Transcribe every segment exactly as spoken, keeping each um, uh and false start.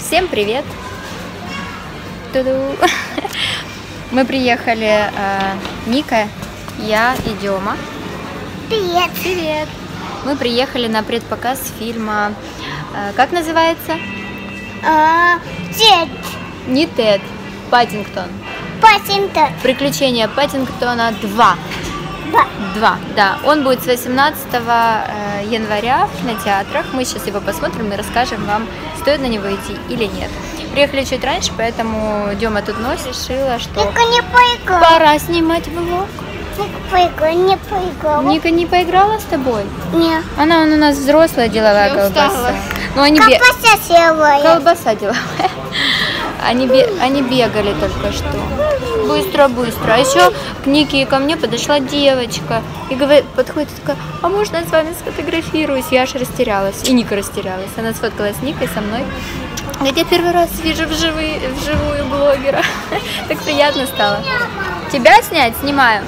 Всем привет! Ту-ду. Мы приехали, э, Ника, я и Дема. Привет! Привет! Мы приехали на предпоказ фильма, э, как называется? А, Тед. Не Тед, Паддингтон. Паддингтон. Приключения Паддингтона два. Два. Два, да. Он будет с восемнадцатого января в кинотеатрах. Мы сейчас его посмотрим и расскажем вам, стоит на него идти или нет. Приехали чуть раньше, поэтому Дема тут нос решила, что Ника не поиграла. пора снимать влог. Ника поиграла, не поиграла. Ника не поиграла с тобой? Не. Она он у нас взрослая деловая Я колбаса. устала. Но они бе... Колбаса серая. Колбаса деловая. Они, бе... они бегали только что. Быстро, быстро. А еще к Нике и ко мне подошла девочка и говорит, подходит и такая: а можно я с вами сфотографируюсь? Я аж растерялась. И Ника растерялась. Она сфоткалась с Никой со мной. Говорит, я первый раз вижу вживую, вживую блогера. Так приятно стало. Тебя снять? Снимаю.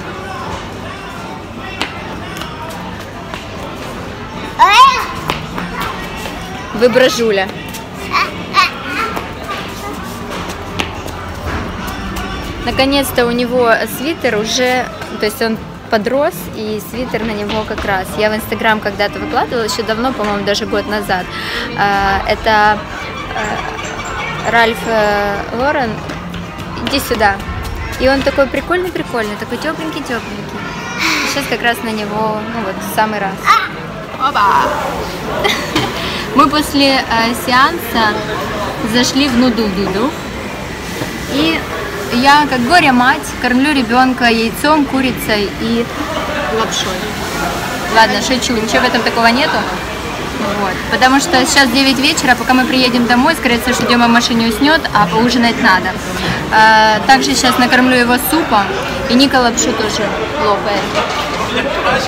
Вы брожуля. Наконец-то у него свитер уже, то есть он подрос, и свитер на него как раз. Я в Инстаграм когда-то выкладывала, еще давно, по-моему, даже год назад. Это Ральф Лорен. Иди сюда. И он такой прикольный-прикольный, такой тепленький-тепленький. Сейчас как раз на него, ну вот, в самый раз. Опа! Мы после сеанса зашли в Нуду-Дуду. И я, как горе-мать, кормлю ребенка яйцом, курицей и лапшой. Ладно, шучу, ничего в этом такого нету. Вот. Потому что сейчас девять вечера, пока мы приедем домой, скорее всего, что Дема в машине уснет, а поужинать надо. А, также сейчас накормлю его супом, и Ника лапшу тоже лопает.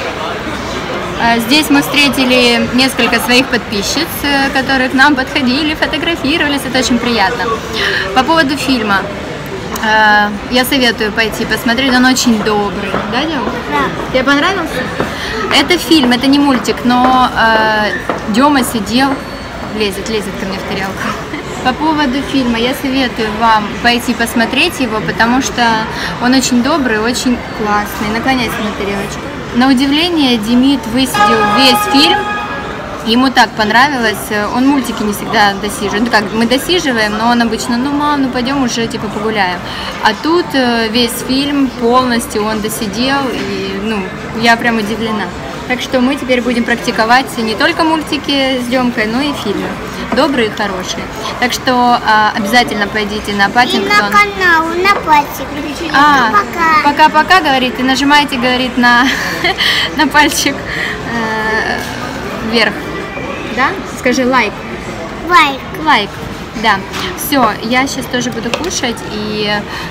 А, здесь мы встретили несколько своих подписчиц, которые к нам подходили, фотографировались, это очень приятно. По поводу фильма. Я советую пойти посмотреть, он очень добрый, да, Дем? Да. Тебе понравился? Это фильм, это не мультик, но э, Дема сидел, лезет, лезет ко мне в тарелку. По поводу фильма я советую вам пойти посмотреть его, потому что он очень добрый, очень классный. Наклоняйся на тарелочку. На удивление, Демид высидел весь фильм. Ему так понравилось, он мультики не всегда досиживает, ну как, мы досиживаем, но он обычно, ну мам, ну пойдем уже типа погуляем. А тут весь фильм полностью он досидел, и ну, я прям удивлена. Так что мы теперь будем практиковать не только мультики с Демкой, но и фильмы. Добрые и хорошие. Так что а, обязательно пойдите на Паддингтон. И на канал, на пальчик. А, пока. Пока-пока, говорит, и нажимайте, говорит, на, на пальчик э, вверх. Да? Скажи лайк. Лайк. Лайк. Да. Все, я сейчас тоже буду кушать и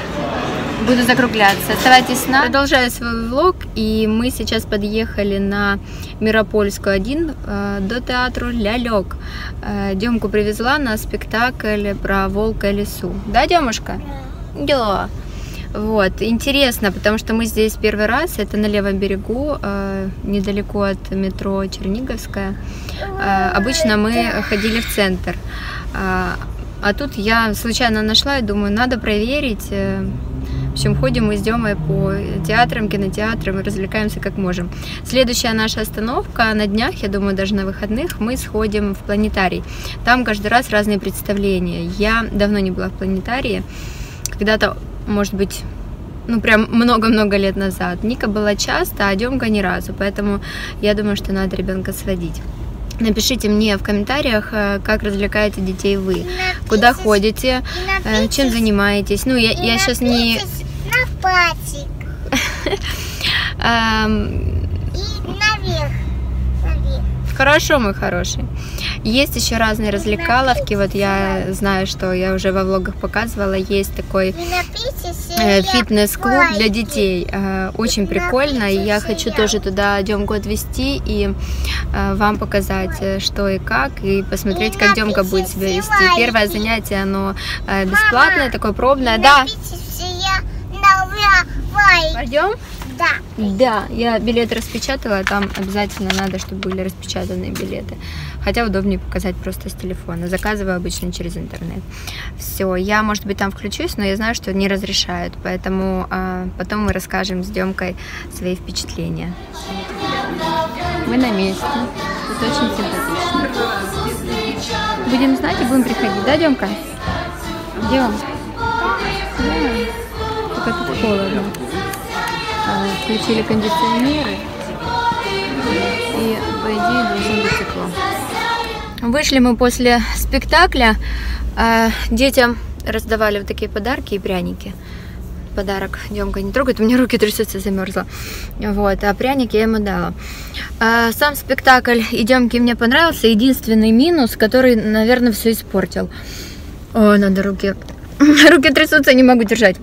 буду закругляться. Оставайтесь с нами. Продолжаю свой влог, и мы сейчас подъехали на Миропольскую один э, до театра Лялек. Э, Демку привезла на спектакль про волка и лису. Да, Демушка? Да. Вот, интересно, потому что мы здесь первый раз, это на левом берегу, э, недалеко от метро Черниговская. Э, обычно мы ходили в центр, э, а тут я случайно нашла и думаю, надо проверить. Э, в общем, ходим мы с Демой по театрам, кинотеатрам и развлекаемся как можем. Следующая наша остановка на днях, я думаю, даже на выходных, мы сходим в планетарий. Там каждый раз разные представления. Я давно не была в планетарии, когда-то, может быть, ну прям много-много лет назад. Ника была часто, а Демка ни разу, поэтому я думаю, что надо ребенка сводить. Напишите мне в комментариях, как развлекаете детей вы, напишите, куда ходите, напишите, чем занимаетесь. Ну, я, я сейчас не... На пальчик. И наверх. Хорошо, мой хороший. Есть еще разные развлекаловки. Вот я знаю, что я уже во влогах показывала. Есть такой э, фитнес-клуб для детей. Э, очень прикольно. И я хочу тоже туда Демку отвезти и э, вам показать, что и как. И посмотреть, как Демка будет себя вести. Первое занятие, оно э, бесплатное, такое пробное. Да. Пойдем? Да. Да, я билет распечатала, там обязательно надо, чтобы были распечатанные билеты. Хотя удобнее показать просто с телефона. Заказываю обычно через интернет. Все, я, может быть, там включусь, но я знаю, что не разрешают. Поэтому а, потом мы расскажем с Демкой свои впечатления. Мы на месте. Тут очень симпатично. Будем знать и будем приходить, да, Демка? Дем? Да. Пока тут холодно. Включили кондиционеры, и, по идее, должно быть тепло. Вышли мы после спектакля. Детям раздавали вот такие подарки и пряники. Подарок Демка не трогает, у меня руки трясутся, замерзла. Вот, а пряник я ему дала. Сам спектакль и Демке мне понравился. Единственный минус, который, наверное, все испортил. О, надо руки. Руки трясутся, не могу держать.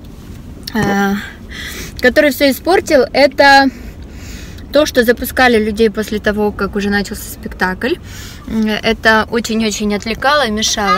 Который все испортил, это то, что запускали людей после того, как уже начался спектакль. Это очень-очень отвлекало и мешало.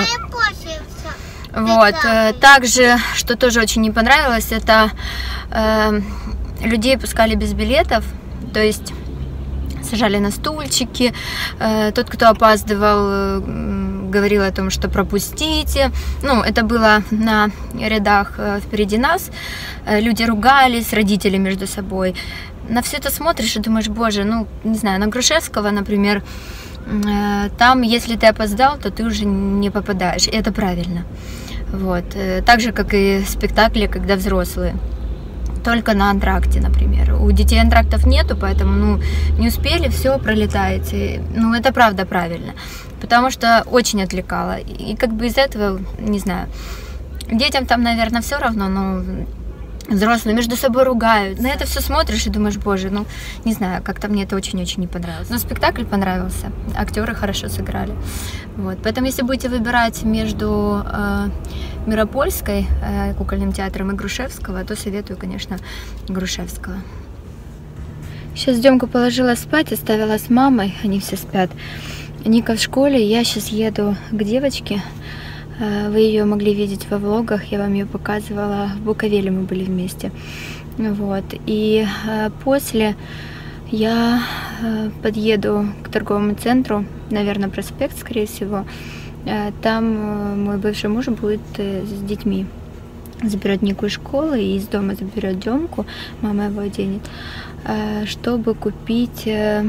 Вот. Также, что тоже очень не понравилось, это э, людей пускали без билетов, то есть сажали на стульчики. Э, тот, кто опаздывал, э, говорил о том, что пропустите. Ну, это было на рядах э, впереди нас. Э, люди ругались, родители между собой. На все это смотришь и думаешь, боже, ну, не знаю, на Грушевского, например, э, там, если ты опоздал, то ты уже не попадаешь. И это правильно. Вот. Э, так же, как и спектакли, когда взрослые. Только на антракте, например. У детей антрактов нету, поэтому, ну, не успели, все, пролетаете. Ну, это правда правильно. Потому что очень отвлекало. И как бы из этого, не знаю, детям там, наверное, все равно, но взрослые между собой ругают. На это все смотришь и думаешь, боже, ну, не знаю, как-то мне это очень-очень не понравилось. Но спектакль понравился, актеры хорошо сыграли. Вот. Поэтому, если будете выбирать между э, Миропольской э, кукольным театром и Грушевского, то советую, конечно, Грушевского. Сейчас Демку положила спать, оставила с мамой, они все спят. Ника в школе, я сейчас еду к девочке. Вы ее могли видеть во влогах, я вам ее показывала. В Буковеле мы были вместе. Вот. И после я подъеду к торговому центру, наверное, проспект, скорее всего. Там мой бывший муж будет с детьми. Заберет Нику из школы и из дома заберет Демку, мама его оденет, чтобы купить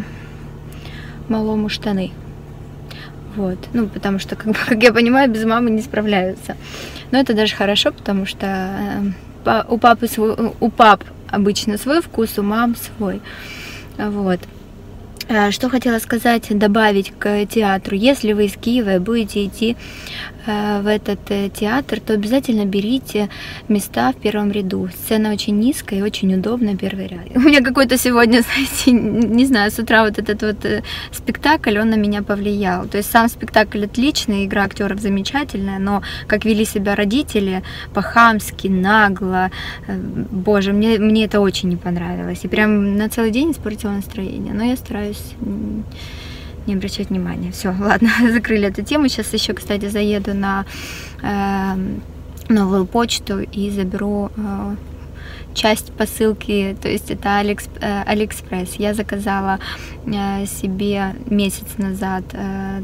малому штаны. Вот, ну, потому что, как, как я понимаю, без мамы не справляются. Но это даже хорошо, потому что э, у папы свой, у пап обычно свой вкус, у мам свой. Вот. Что хотела сказать, добавить к театру. Если вы из Киева и будете идти в этот театр, то обязательно берите места в первом ряду. Сцена очень низкая и очень удобно, первый ряд. У меня какой-то сегодня, знаете, не знаю, с утра вот этот вот спектакль, он на меня повлиял. То есть сам спектакль отличный, игра актеров замечательная, но как вели себя родители, по-хамски, нагло, боже, мне, мне это очень не понравилось. И прям на целый день испортило настроение. Но я стараюсь не обращать внимания. Все, ладно, закрыли эту тему. Сейчас еще, кстати, заеду на э, новую почту и заберу э, часть посылки, то есть это Алекс, э, Алиэкспресс. Я заказала э, себе месяц назад э,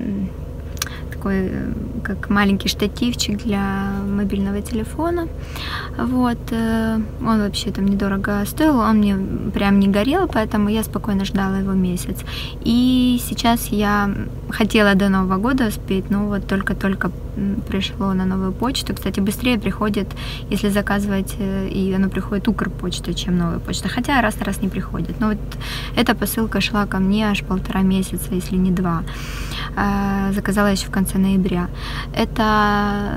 такой, как маленький штативчик для мобильного телефона. Вот. Он вообще там недорого стоил, он мне прям не горел, поэтому я спокойно ждала его месяц. И сейчас я хотела до Нового года успеть, но вот только-только пришло на новую почту. Кстати, быстрее приходит, если заказывать, и оно приходит Укрпочтой, чем новая почта. Хотя раз на раз не приходит. Но вот эта посылка шла ко мне аж полтора месяца, если не два. Заказала еще в конце ноября. Это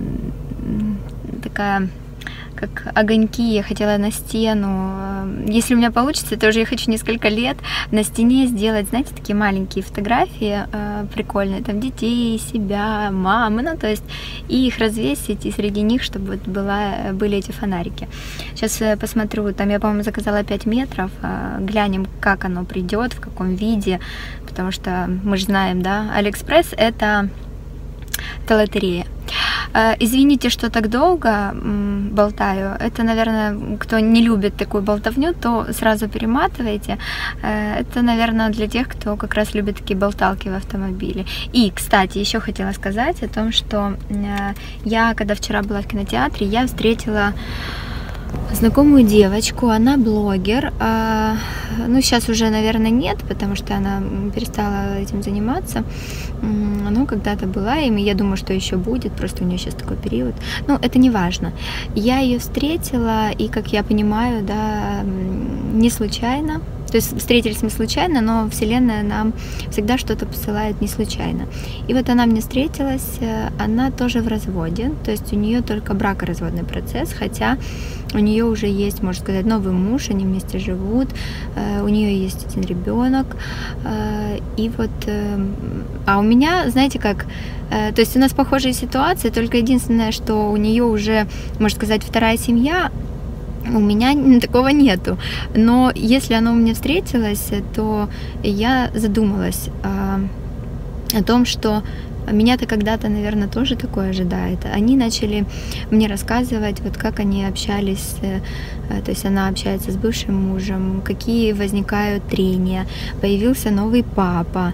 такая, как огоньки, я хотела на стену. Если у меня получится, то уже я хочу несколько лет на стене сделать, знаете, такие маленькие фотографии э, прикольные, там детей, себя, мамы, ну то есть и их развесить, и среди них, чтобы вот была, были эти фонарики. Сейчас э, посмотрю, там я, по-моему, заказала пять метров, э, глянем, как оно придет, в каком виде, потому что мы же знаем, да, Алиэкспресс это, это лотерея. Извините, что так долго болтаю. Это, наверное, кто не любит такую болтовню, то сразу перематывайте. Это, наверное, для тех, кто как раз любит такие болталки в автомобиле. И, кстати, еще хотела сказать о том, что я, когда вчера была в кинотеатре, я встретила знакомую девочку, она блогер, а, ну сейчас уже, наверное, нет, потому что она перестала этим заниматься, ну когда-то была им, и я думаю, что еще будет, просто у нее сейчас такой период, ну это не важно. Я ее встретила, и, как я понимаю, да, не случайно. То есть встретились мы случайно, но Вселенная нам всегда что-то посылает не случайно. И вот она мне встретилась, она тоже в разводе, то есть у нее только бракоразводный процесс, хотя у нее уже есть, можно сказать, новый муж, они вместе живут, у нее есть один ребенок, и вот, а у меня, знаете как, то есть у нас похожая ситуация, только единственное, что у нее уже, можно сказать, вторая семья. У меня такого нету, но если оно у меня встретилось, то я задумалась о, о том, что меня-то когда-то, наверное, тоже такое ожидает. Они начали мне рассказывать, вот как они общались, то есть она общается с бывшим мужем, какие возникают трения, появился новый папа,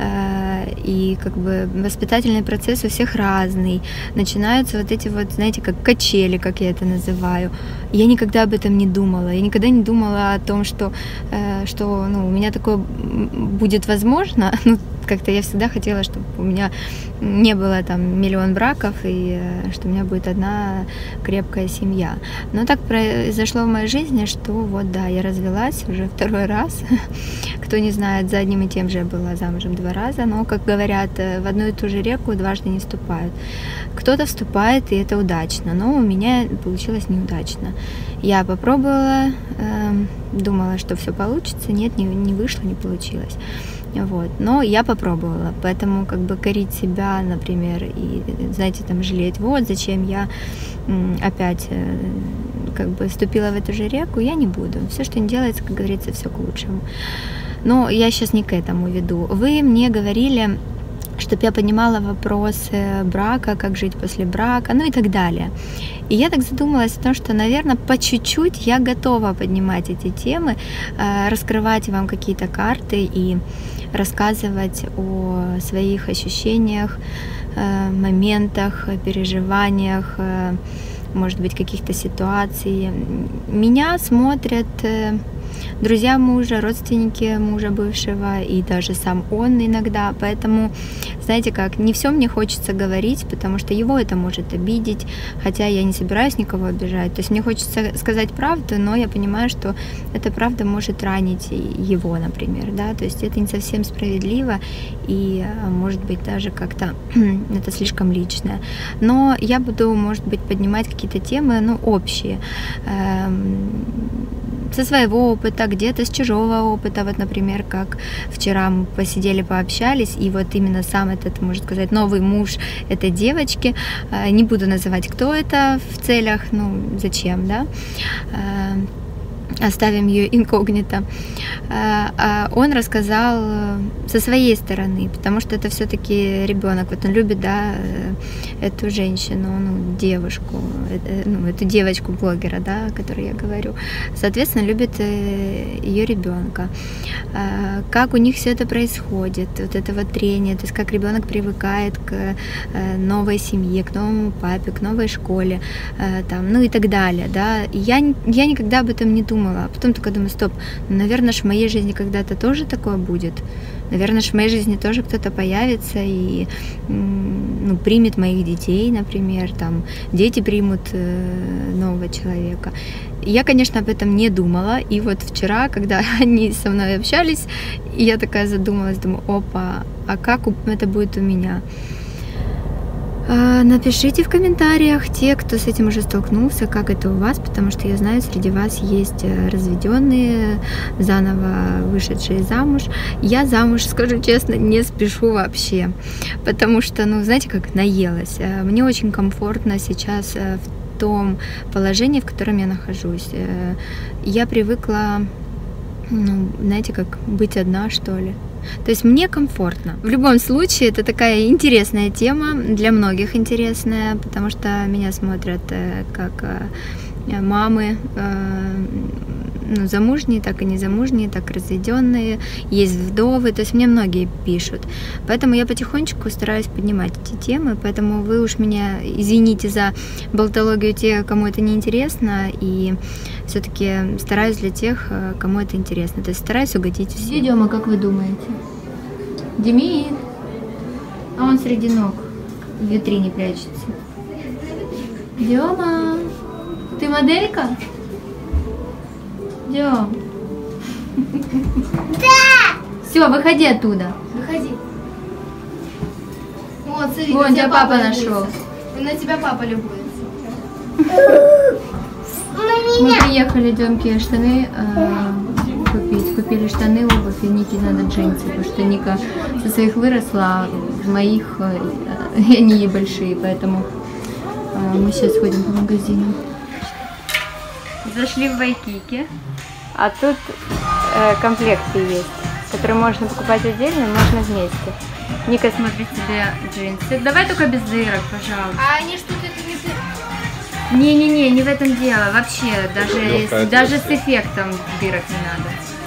и как бы воспитательный процесс у всех разный. Начинаются вот эти вот, знаете, как качели, как я это называю. Я никогда об этом не думала. Я никогда не думала о том, что, что ну, у меня такое будет возможно. Ну, как-то я всегда хотела, чтобы у меня не было там миллион браков и что у меня будет одна крепкая семья. Но так произошло в моей жизни, что вот да, я развелась уже второй раз. Кто не знает, за одним и тем же я была замужем два раза, но, как говорят, в одну и ту же реку дважды не вступают. Кто-то вступает, и это удачно, но у меня получилось неудачно. Я попробовала, думала, что все получится, нет, не, не вышло, не получилось. Вот. Но я попробовала, поэтому как бы корить себя, например, и, знаете, там жалеть, вот зачем я опять как бы вступила в эту же реку, я не буду. Все, что не делается, как говорится, все к лучшему. Но я сейчас не к этому веду. Вы мне говорили, чтобы я поднимала вопросы брака, как жить после брака, ну и так далее. И я так задумалась о том, что, наверное, по чуть-чуть я готова поднимать эти темы, раскрывать вам какие-то карты и рассказывать о своих ощущениях, моментах, переживаниях, может быть, каких-то ситуаций. Меня смотрят друзья мужа, родственники мужа бывшего и даже сам он иногда. Поэтому, знаете как, не все мне хочется говорить, потому что его это может обидеть, хотя я не собираюсь никого обижать. То есть мне хочется сказать правду, но я понимаю, что эта правда может ранить его, например, да, то есть это не совсем справедливо и, может быть, даже как-то это слишком личное. Но я буду, может быть, поднимать какие-то темы, ну, общие, со своего опыта, где-то с чужого опыта, вот, например, как вчера мы посидели, пообщались, и вот именно сам этот, можно сказать, новый муж этой девочки, не буду называть, кто это в целях, ну, зачем, да, оставим ее инкогнито, он рассказал со своей стороны, потому что это все-таки ребенок, вот он любит, да, эту женщину, ну, девушку, ну, эту девочку-блогера, да, о которой я говорю, соответственно, любит ее ребенка. Как у них все это происходит, вот это вот трение, то есть как ребенок привыкает к новой семье, к новому папе, к новой школе, там, ну и так далее, да. Я, я никогда об этом не думала. А потом только думаю, стоп, ну, наверное, в моей жизни когда-то тоже такое будет. Наверное, в моей жизни тоже кто-то появится и, ну, примет моих детей, например, там, дети примут нового человека. Я, конечно, об этом не думала. И вот вчера, когда они со мной общались, я такая задумалась, думаю, опа, а как это будет у меня? Напишите в комментариях те, кто с этим уже столкнулся, как это у вас, потому что я знаю, среди вас есть разведенные, заново вышедшие замуж. Я замуж, скажу честно, не спешу вообще, потому что, ну, знаете, как наелась. Мне очень комфортно сейчас в том положении, в котором я нахожусь. Я привыкла, ну, знаете, как быть одна, что ли. То есть мне комфортно. В любом случае, это такая интересная тема, для многих интересная, потому что меня смотрят как мамы, ну, замужние, так и незамужние, так и разведенные, есть вдовы, то есть мне многие пишут. Поэтому я потихонечку стараюсь поднимать эти темы, поэтому вы уж меня извините за болтологию те, кому это не интересно, и все-таки стараюсь для тех, кому это интересно. То есть стараюсь угодить всем. Где Дема, как вы думаете? Демид? А он среди ног в витрине прячется. Дема, ты моделька? Дем. Да! Все, выходи оттуда. Выходи. Вот, смотри, Вон, на тебя тебя папа папа нашел. любуется. На тебя папа любуется. Мы приехали Демке штаны э, купить. Купили штаны, обувь, и Нике надо джинсы, потому что Ника со своих выросла, а в моих э, они ей большие, поэтому э, мы сейчас ходим по магазину. Зашли в Вайкики, а тут э, комплекты есть, которые можно покупать отдельно, можно вместе. Ника смотрит себе джинсы. Давай только без дырок, пожалуйста. А они что-то это не ты. Не-не-не, не в этом дело. Вообще, даже, Легкая с, даже с отверстие. эффектом дырок не надо.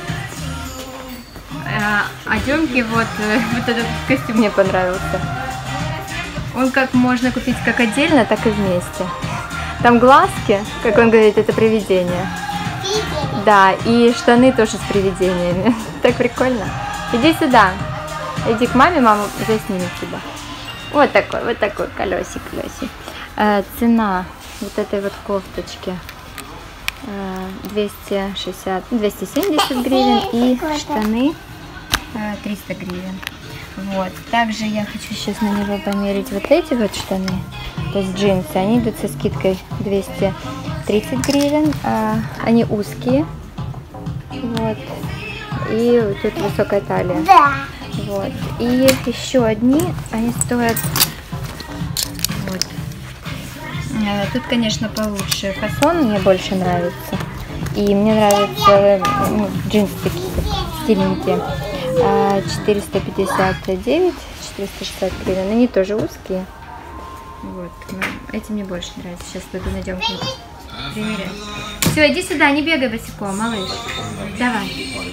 А, а Демке вот, э, вот этот костюм мне понравился. Он как можно купить как отдельно, так и вместе. Там глазки, как он говорит, это привидение. Да, и штаны тоже с привидениями. Так прикольно. Иди сюда. Иди к маме, мама заснимет тебя. Вот такой, вот такой колесик, колесик. Э, цена вот этой вот кофточки э, двести шестьдесят, двести семьдесят гривен, и штаны э, триста гривен. Вот. Также я хочу сейчас на него померить вот эти вот штаны, то есть джинсы. Они идут со скидкой двести тридцать гривен. Э, они узкие. Вот. И тут высокая талия. Да. Вот. И еще одни, они стоят. Вот. Э, Тут, конечно, получше фасон, мне больше нравится. И мне нравятся ну, джинсы такие стильненькие. Э, четыреста пятьдесят девять, четыреста шестьдесят гривен. Они тоже узкие. Вот. Но эти мне больше нравятся. Сейчас пойду найдем примерять. Все, иди сюда, не бегай босиком, малыш. Давай.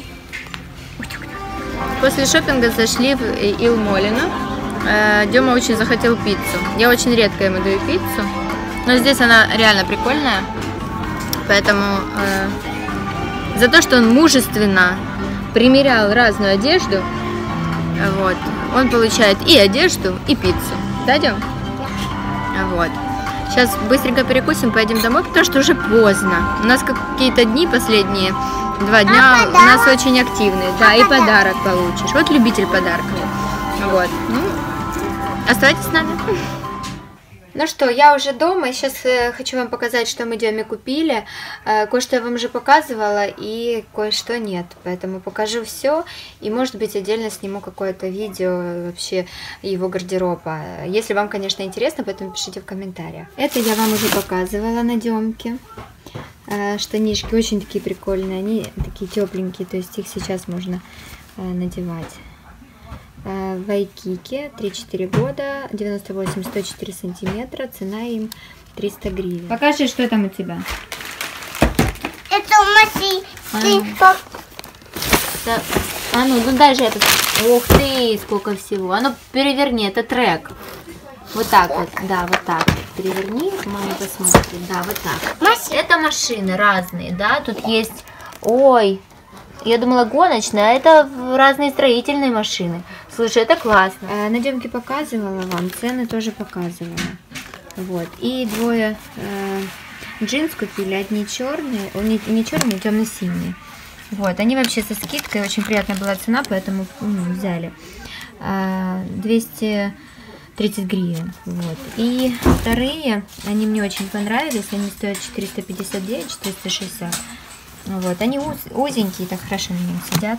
После шопинга зашли в Илмолино. Дема очень захотел пиццу. Я очень редко ему даю пиццу, но здесь она реально прикольная. Поэтому э, за то, что он мужественно примерял разную одежду, вот, он получает и одежду, и пиццу. Да, Дем? Вот. Сейчас быстренько перекусим, поедем домой, потому что уже поздно. У нас какие-то дни последние. Два дня А у нас очень активные. Да, и подарок получишь. Вот любитель подарков. Вот. Ну, оставайтесь с нами. Ну что, я уже дома. И сейчас э, хочу вам показать, что мы Деме купили. Э, кое-что я вам уже показывала, и кое-что нет. Поэтому покажу все. И, может быть, отдельно сниму какое-то видео вообще его гардероба. Если вам, конечно, интересно, поэтому пишите в комментариях. Это я вам уже показывала на Демке. Штанишки очень такие прикольные, они такие тепленькие, то есть их сейчас можно э, надевать. Э, Вайкики, три-четыре года, девяносто восемь сто четыре сантиметра, цена им триста гривен. Покажи, что там у тебя. Это машина. А, да. А ну, ну дай же это. Ух ты, сколько всего. А ну переверни, это трек. Вот так вот, да, вот так вот. Переверни, мама посмотрит. Да, вот так. Машина. Это машины разные, да, тут есть... Ой, я думала гоночная, а это разные строительные машины. Слушай, это классно. Э, на Демке показывала вам, цены тоже показывала. Вот, и двое э, джинс купили, одни черные, не, не черные, темно-синие. Вот, они вообще со скидкой, очень приятная была цена, поэтому ну, взяли. Э, двести тридцать гривен. Вот. И вторые, они мне очень понравились, они стоят четыреста пятьдесят девять, четыреста шестьдесят. Вот. Они уз, узенькие, так хорошо на нем сидят.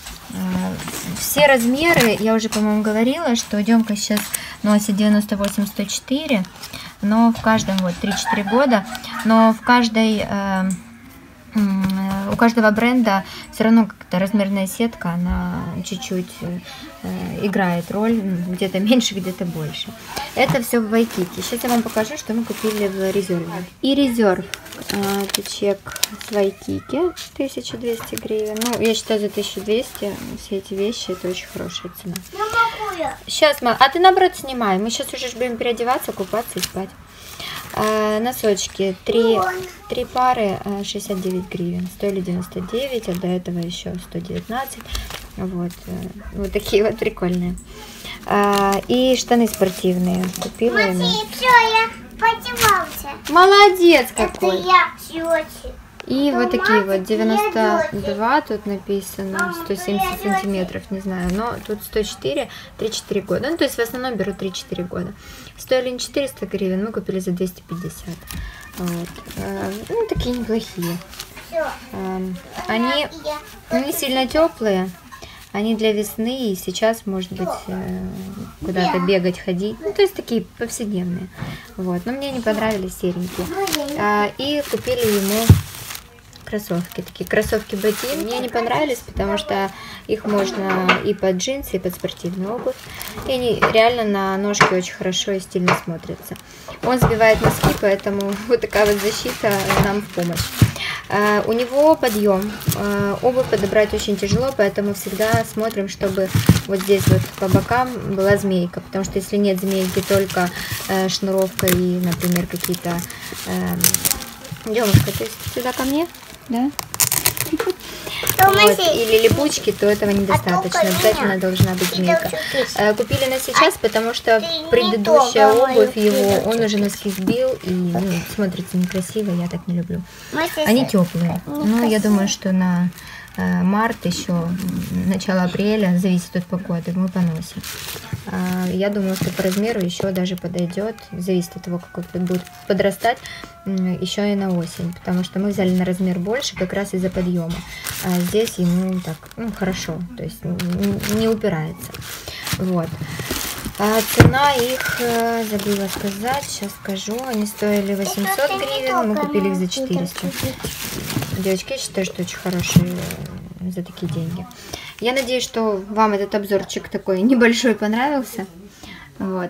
Все размеры, я уже, по-моему, говорила, что Демка сейчас носит девяносто восемь сто четыре, но в каждом, вот, три-четыре года, но в каждой э, у каждого бренда все равно как-то размерная сетка, она чуть-чуть играет роль, где-то меньше, где-то больше. Это все в Вайкики. Сейчас я вам покажу, что мы купили в Резерве. И Резерв, это чек с Вайкики, тысяча двести гривен. Ну, я считаю, за тысячу двести все эти вещи, это очень хорошая цена. Сейчас, мам, а ты наоборот снимай, мы сейчас уже будем переодеваться, купаться и спать. А, носочки, три, три пары, шестьдесят девять гривен, стоили девяносто девять, а до этого еще сто девятнадцать. Вот, вот такие вот прикольные. А, и штаны спортивные купила ему. Все, я подевался. Молодец какой. Это я, тетя. И вот такие вот девяносто два тут написано, сто семьдесят сантиметров, не знаю, но тут сто четыре, три-четыре года. Ну, то есть в основном беру три-четыре года. Стоили не четыреста гривен, мы купили за двести пятьдесят. Вот. Ну, такие неплохие. Они не сильно теплые. Они для весны, и сейчас, может быть, куда-то бегать, ходить. Ну, то есть такие повседневные. Вот. Но мне не понравились, серенькие. И купили ему кроссовки. Такие кроссовки ботинки. Мне не понравились, потому что их можно и под джинсы, и под спортивную обувь. И они реально на ножке очень хорошо и стильно смотрятся. Он сбивает носки, поэтому вот такая вот защита нам в помощь. Uh, у него подъем, uh, обувь подобрать очень тяжело, поэтому всегда смотрим, чтобы вот здесь вот по бокам была змейка, потому что если нет змейки, только uh, шнуровка и, например, какие-то... Uh... Демушка, ты сюда ко мне? Да? Вот, или липучки, то этого недостаточно. Обязательно должна быть змейка. Э, купили на сейчас, потому что предыдущая обувь его, он уже носки сбил и ну, смотрится некрасиво, я так не люблю. Они теплые. Но я думаю, что на э, март, еще начало апреля, зависит от погоды, мы поносим. Э, я думаю, что по размеру еще даже подойдет, зависит от того, как он будет подрастать, еще и на осень, потому что мы взяли на размер больше как раз из-за подъема. А здесь ему так, ну, хорошо, то есть не, не упирается. Вот. А цена их, забыла сказать, сейчас скажу, они стоили восемьсот гривен, мы купили их за четыреста. Девочки, я считаю, что очень хорошие за такие деньги. Я надеюсь, что вам этот обзорчик такой небольшой понравился. Вот.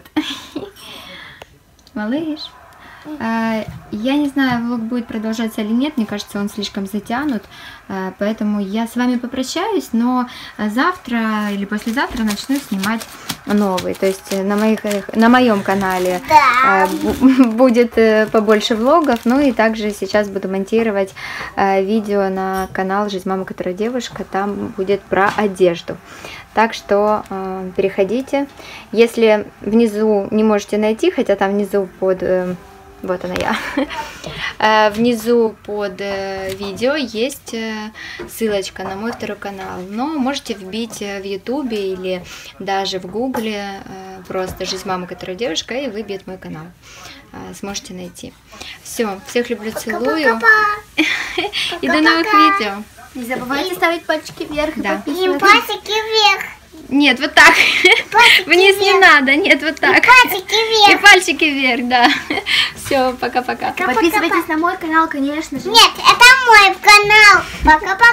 Малыш. Я не знаю, влог будет продолжаться или нет, мне кажется, он слишком затянут, поэтому я с вами попрощаюсь, но завтра или послезавтра начну снимать новый, то есть на, моих, на моем канале да. будет побольше влогов, ну и также сейчас буду монтировать видео на канал «Жизнь мамы, которая девушка», там будет про одежду. Так что э, переходите, если внизу не можете найти, хотя там внизу под... Э, Вот она я. Внизу под видео есть ссылочка на мой второй канал. Но можете вбить в ютубе или даже в гугле просто «Жизнь мамы, которая девушка» и выбьет мой канал. Сможете найти. Все, всех люблю, целую. И до новых видео. Не забывайте ставить пальчики вверх и подписываться. И пальчики вверх. Нет, вот так. Пальчики Вниз вверх. не надо, нет, вот так. И пальчики вверх. И пальчики вверх, да. Все, пока-пока. Подписывайтесь на мой канал, конечно же. Нет, это мой канал. Пока-пока.